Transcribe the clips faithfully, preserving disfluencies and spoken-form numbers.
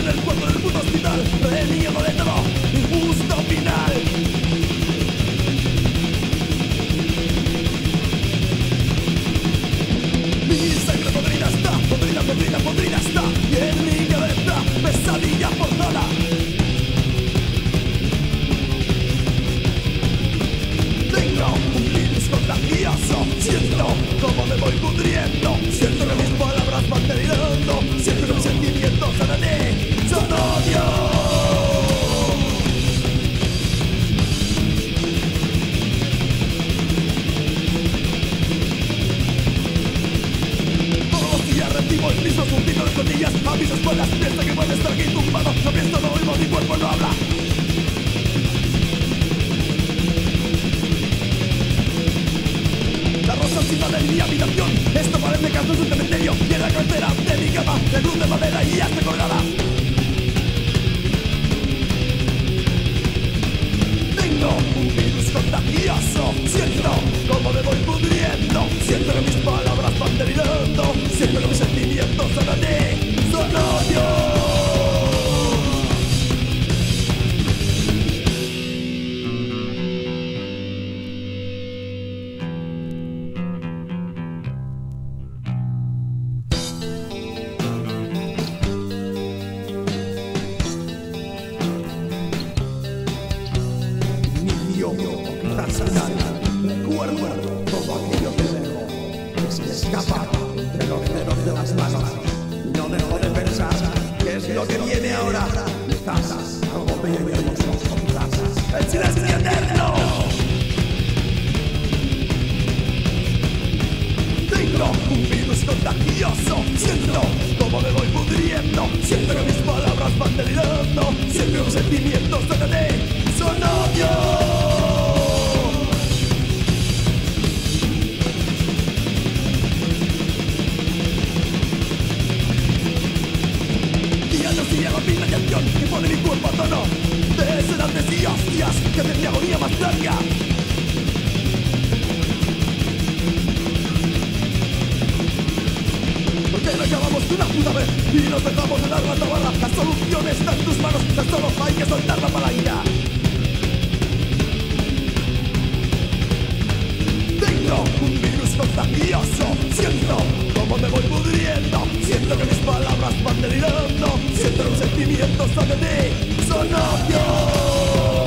en el cuarto del puto hospital, reniego de todo, injusto final. Mi sangre podrida está, podrida, podrida, podrida está, y en mi cabeza pesadilla por zona. Tengo un virus contagioso, siento como me voy pudriendo, siento que mis palabras van delirando, siento que mis sentimientos son de ti, son odio. Recibo el mismo zumbido de costillas a mis espaldas. Pienso que puede estar aquí tumbado. No pienso, no oigo, mi cuerpo no habla. La rosa encima de mi habitación. Esto parece que es un cementerio. Y en la cabecera de mi cama, de luz de madera y ya está colgada. Tengo un virus contagioso. Siento como me voy pudriendo. Siento que mis palabras van delirando. Siento que mis sentimientos son de ti, son odio. Recuerdo todo aquello que dejo, que se me escapa entre los dedos de las manos. No dejo de pensar qué es lo que viene ahora. Quizás algo bello y hermoso, quizás el silencio eterno. Tengo un virus contagioso, siento como me voy pudriendo, siento que mis palabras van delirando, siento que mis sentimientos son de ti, son odio. Que pone mi cuerpo a tono de sedantes y hostias que hacen mi agonía más larga. ¿Por qué no acabamos de una puta vez y nos dejamos de dar la tabarra? La solución está en tus manos, tan solo hay que soltar la palanca. Tengo un virus contagioso, siento como me voy pudriendo, siento que mis palabras van delirando, siento que mis sentimientos son de ti, son odio.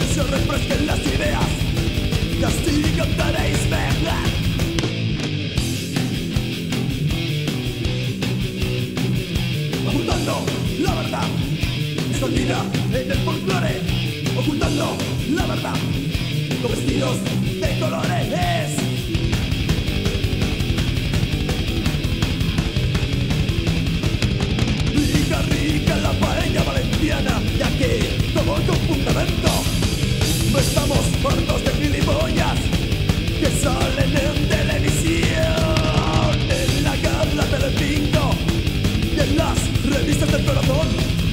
refresquen las ideas y así cantaréis verdad. en el folclore, ocultando la verdad con vestidos de colores. Rica, rica la paella valenciana, ya que todo con fundamento. No estamos hartos de gilipollas que salen en televisión, en la gala Telecinco y en las revistas del corazón.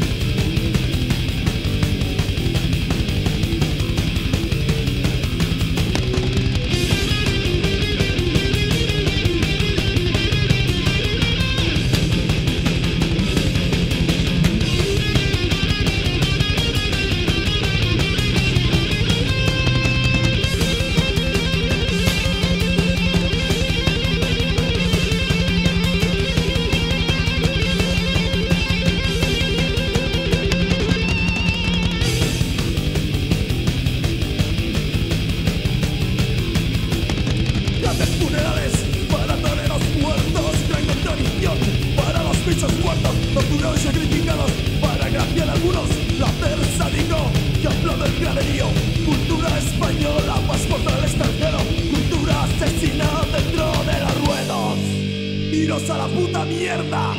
Torturados y sacrificados para agraciar a algunos. La persa digo que aplaude el graderío. Cultura española, pasaporte al extranjero. Cultura asesina dentro de los ruedos. ¡Iros a la puta mierda!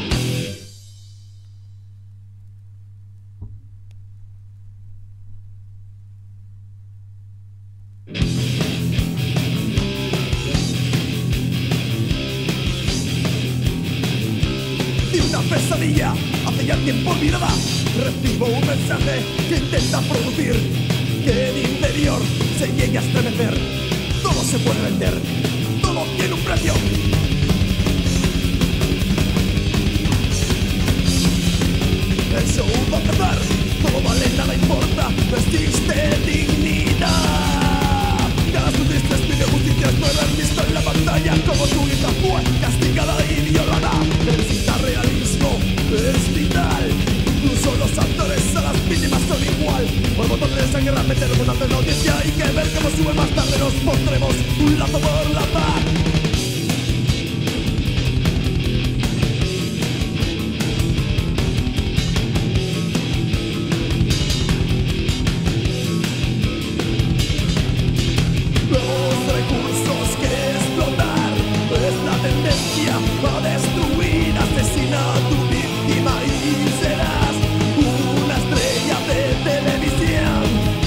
Pesadilla, hace ya tiempo olvidada. Recibo un mensaje que intenta producir que el interior se llegue a estremecer. Todo se puede vender, todo tiene un precio. El show va a empezar, todo vale, nada importa. No existe dignidad. Cada su triste pide justicia, no haber visto en la pantalla como tu hija fue castigada y violada. Necesita realismo, es vital. Incluso los actores a las mínimas son igual. Por botón de esa guerra metemos una noticia. Hay que ver cómo sube más tarde. Nos pondremos un lazo por la paz. Nuevos recursos que explotar. Es la tendencia a destruir, asesina a tu víctima y serás una estrella de televisión.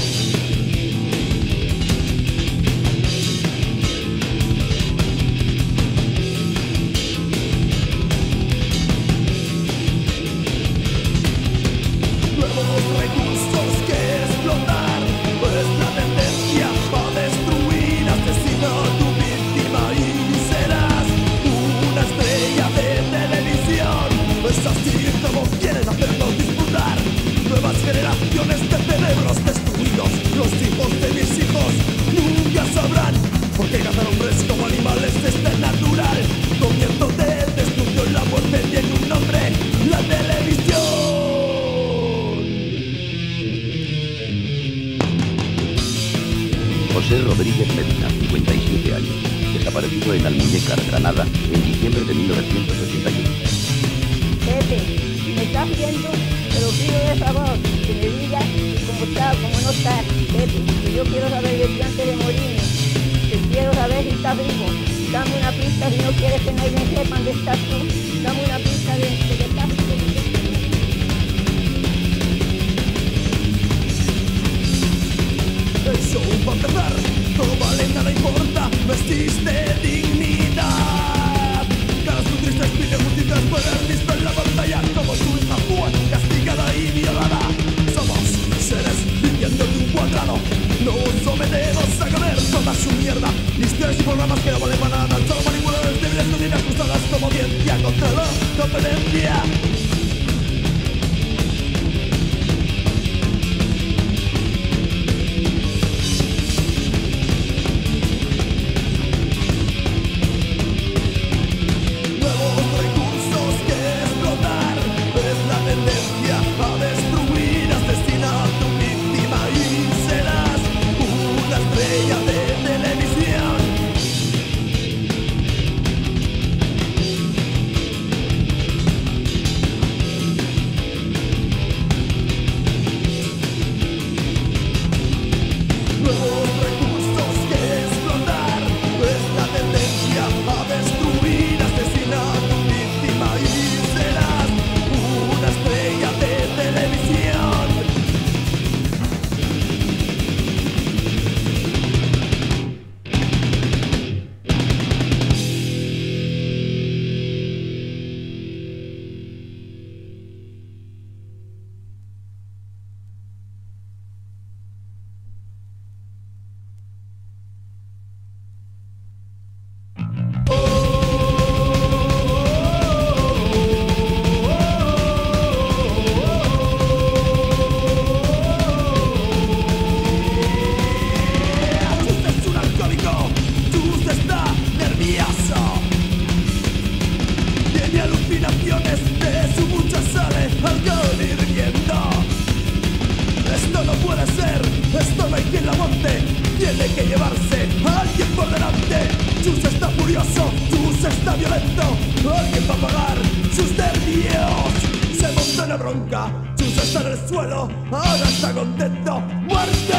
Nuevos recursos que explotar. Es la tendencia a destruir, asesina a tu víctima y serás una estrella de televisión. Es así como quieren hacernos disfrutar. Nuevas generaciones de cerebros destruidos. Los hijos de mis hijos nunca sabrán por qué cazar hombres como animales es tan natural. Comienzo de destrucción, la muerte tiene un nombre: la televisión. José Rodríguez Medina, cincuenta y siete años, desaparecido en Almuñécar, Granada, en diciembre de mil novecientos ochenta y uno. Pepe, si me estás viendo, te lo pido de favor, que me digas cómo está, cómo no está, Pepe, que yo quiero saber de ti antes de morirme, que quiero saber si estás vivo. Dame una pista si no quieres que nadie sepa dónde estás tú. Dame una pista de, de que estás vivo. El show va a empezar, todo vale, nada importa, no existe dignidad. Cada su triste pide justicia, puede haber visto en la pantalla como su hija fue castigada y violada. Somos seres viviendo en un cuadrado, nos sometemos a comer toda su mierda. Listas y programas que no valen para nada, solo manipuladores débiles con ideas cruzadas como audiencia contra la competencia. Esto no hay quien la monte, tiene que llevarse a alguien por delante. Chus está furioso, Chus está violento, alguien va a pagar sus nervios. Se monta una bronca, Chus está en el suelo, ahora está contento, ¡muerto!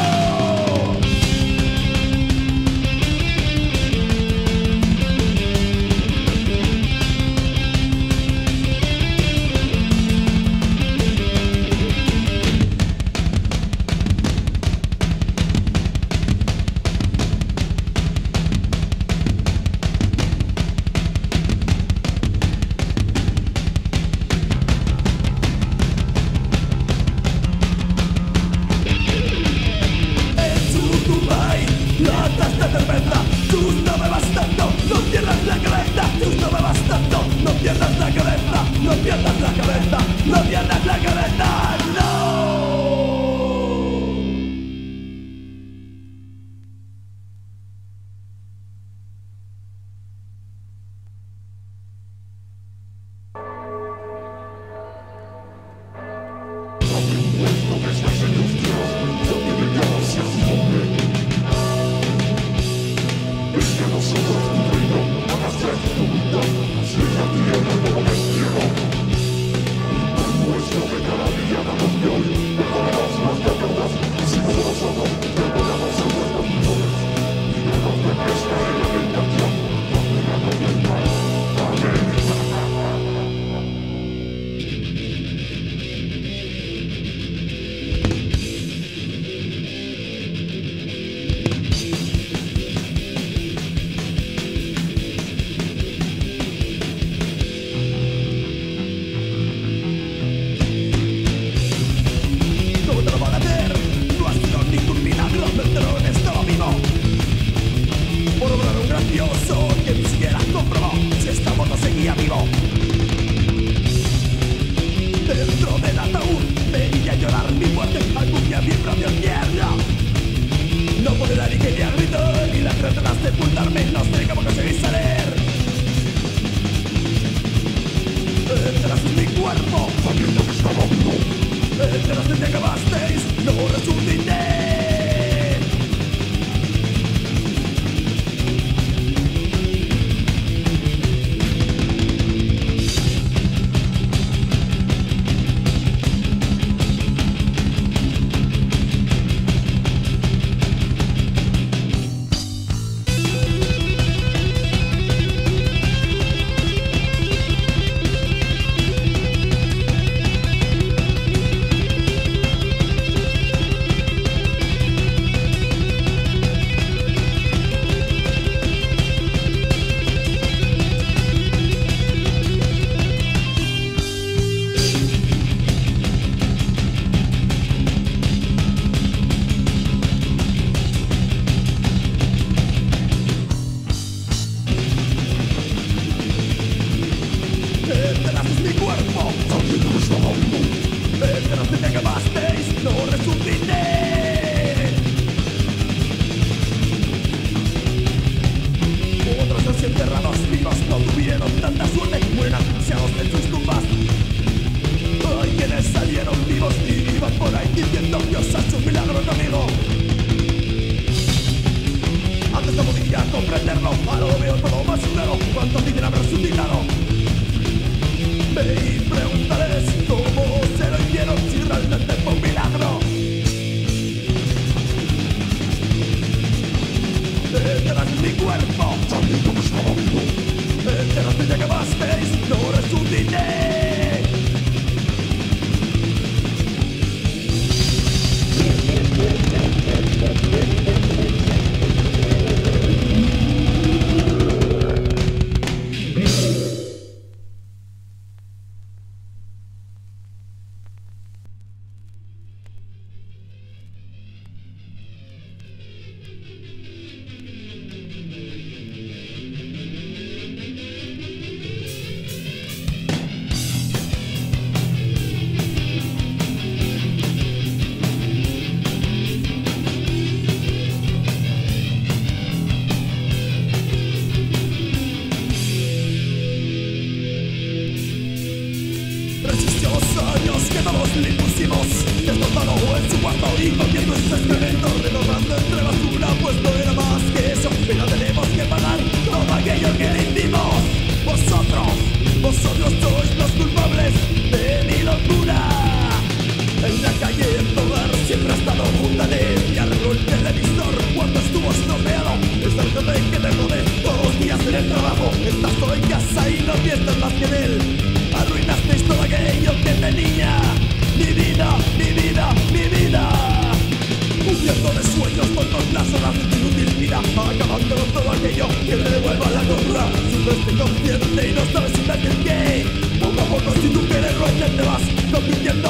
mundo de sueños, tontos las horas de tu inútil vida, acabando con todo aquello que te devuelva la cordura. Subes consciente y no sabes si darte el qué. Poco a poco, si tú quieres roñar, te vas convirtiendo.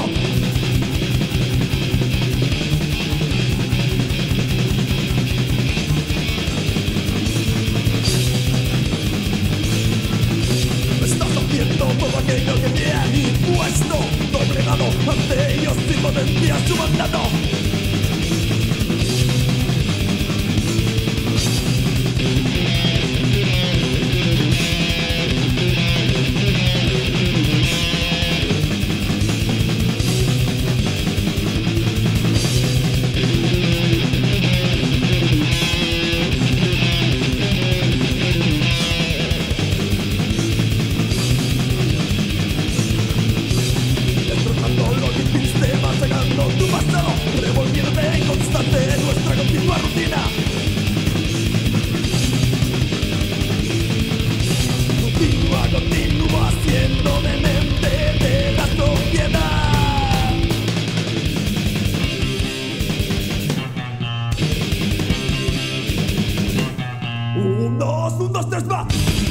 Estás haciendo todo aquello que te han impuesto, doblegado ante ellos sin potencia su mandato. Tu pasado, revolviéndote constante en nuestra continua rutina. Continúa, continúa siendo demente de la sociedad. Un, dos, un, dos, tres, va.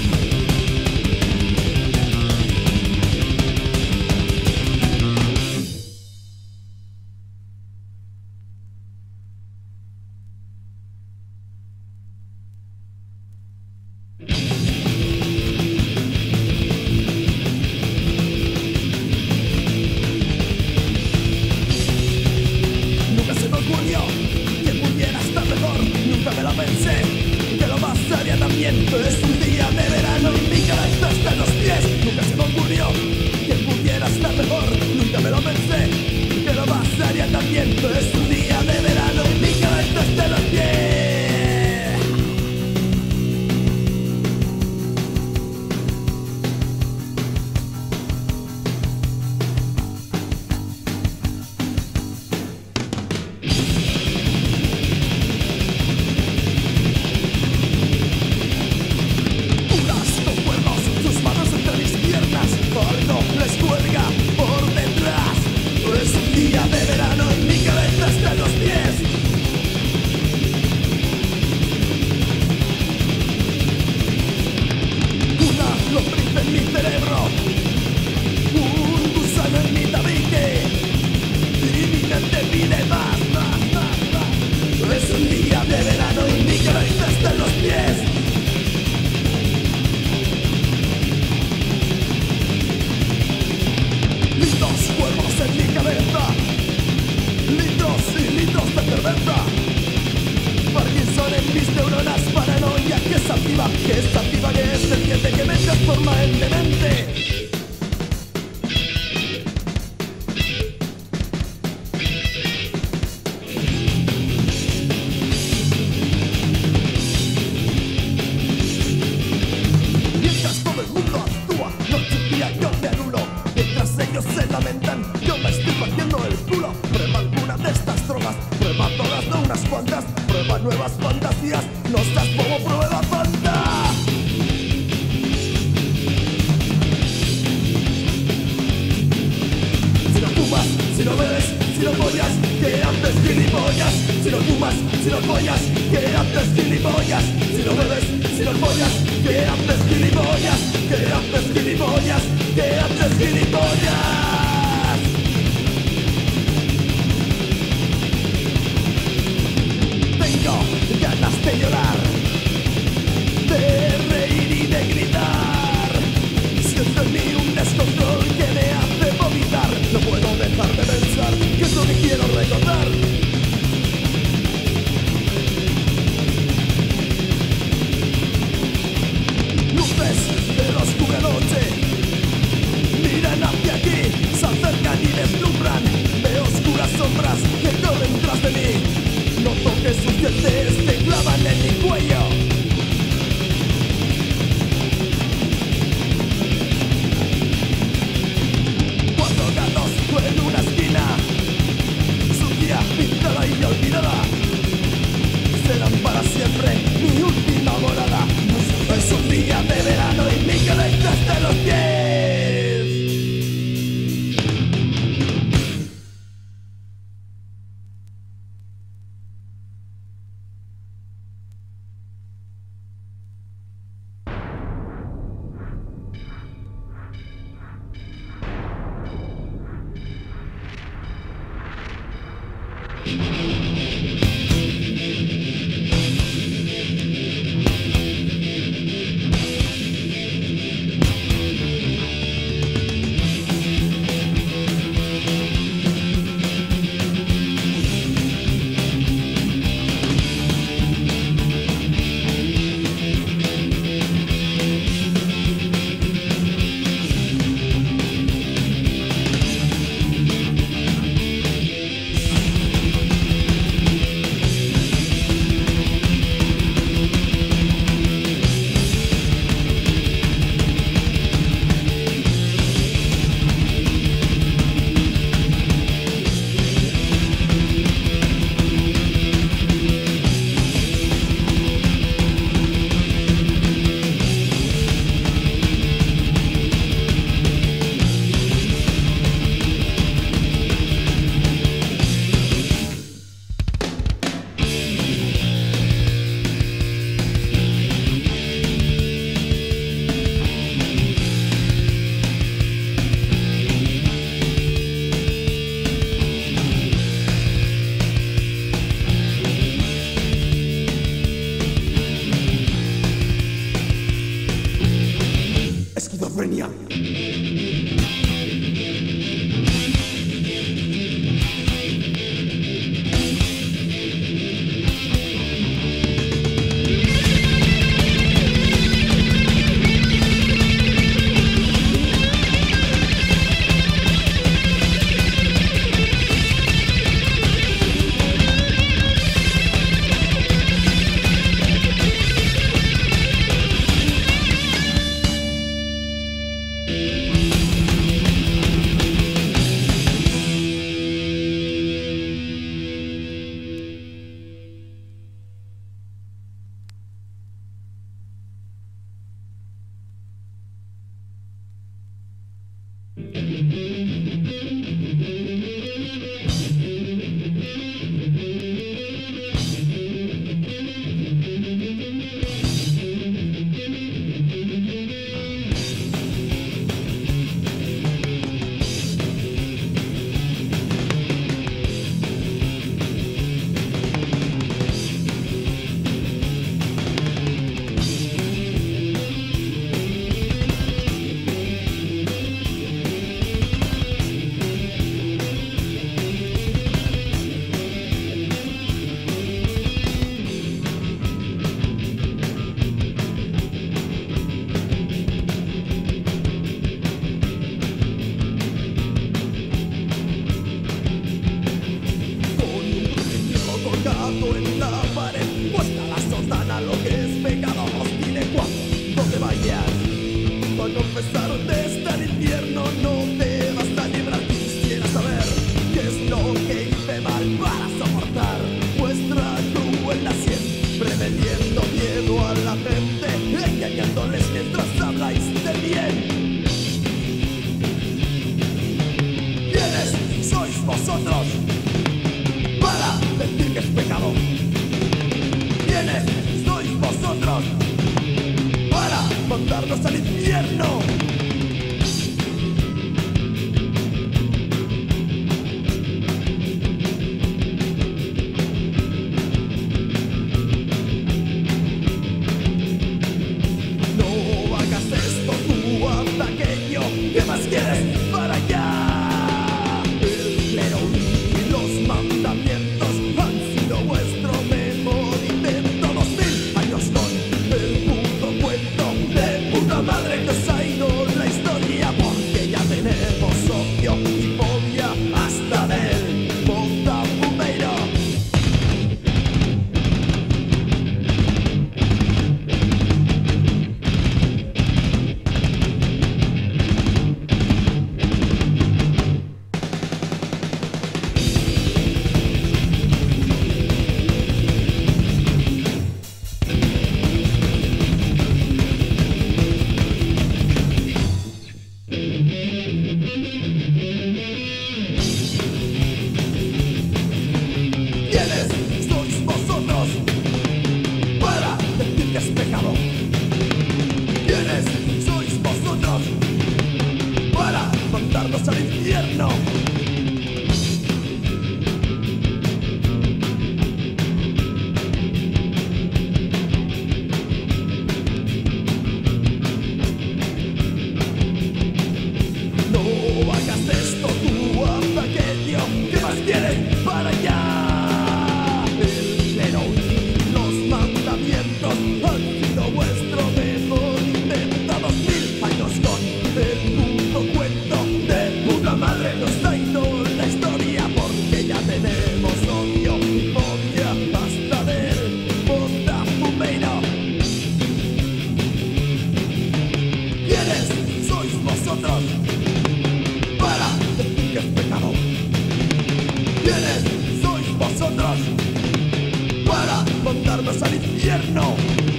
Es un día de verano y mi cabeza está en los pies. Nunca se me ocurrió que pudiera estar mejor. Nunca me lo pensé que lo pasaría tan bien. Es un día de verano y mi cabeza está en los pies. Que es activa, que es serpiente, que me transforma en demente. Mientras todo el mundo actúa, noche y día yo me anulo. Mientras ellos se lamentan, yo me estoy partiendo el culo. Prueba alguna de estas drogas, prueba todas, no unas cuantas. Prueba nuevas fantasías, no seas bobo, prueba fanta. Si no bebes, si no follas, que haces gilipollas. Si no fumas, si no follas, que haces gilipollas. Si no bebes, si no follas, que haces gilipollas. Que haces gilipollas, que haces gilipollas. Tengo ganas de llorar, de reír y de gritar. Siento en mí un descontrol que me hace vomitar. No puedo dejar de pensar que es lo que quiero recordar. Luces de la oscura noche miran hacia aquí. Esquizofrenia. mandarnos al infierno.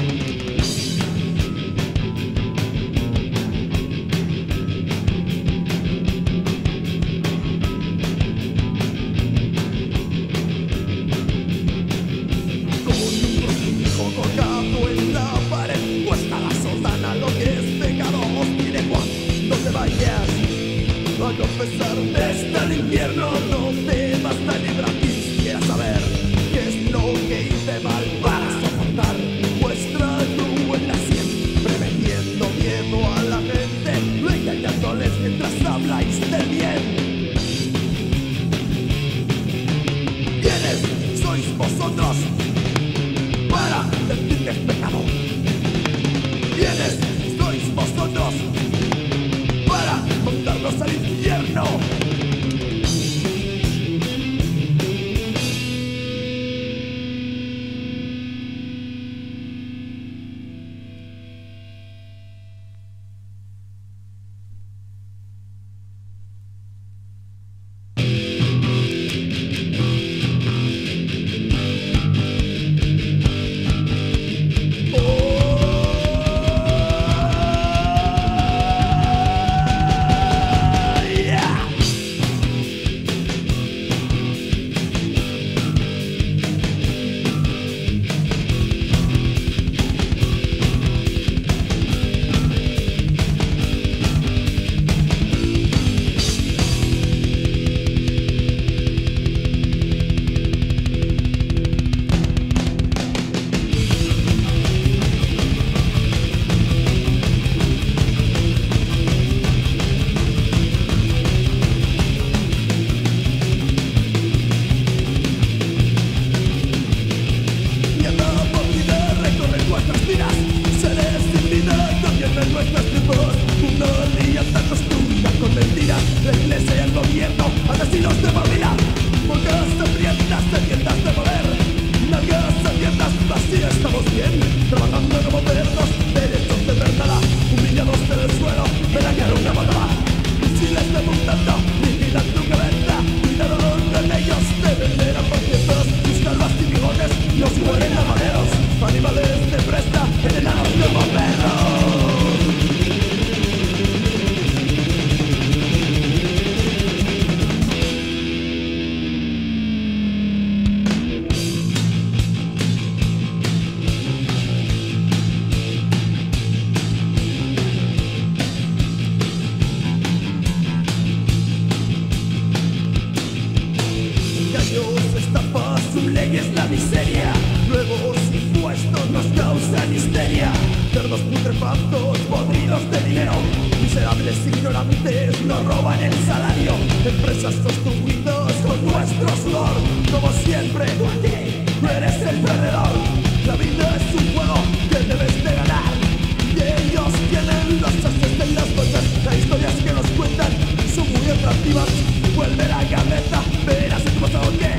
A confesar desde el infierno no te basta ni gratis. Quieras saber qué es lo que hice mal para soportar vuestra crueldad, siempre metiendo miedo a la gente, no engañándoles mientras habláis del bien. ¿Quiénes sois vosotros para decir que es pecado? ¿Quiénes sois vosotros para mandarnos al infierno? Es la miseria, luego los impuestos nos causan histeria. Cerdos putrefactos, podridos de dinero, miserables ignorantes nos roban el salario. Empresas construidas con nuestro sudor, como siempre, tú eres el perdedor. La vida es un juego que debes de ganar, y ellos tienen los ases en las botas. Las historias que nos cuentan son muy atractivas. Vuelve la cabeza, verás en tu pasado que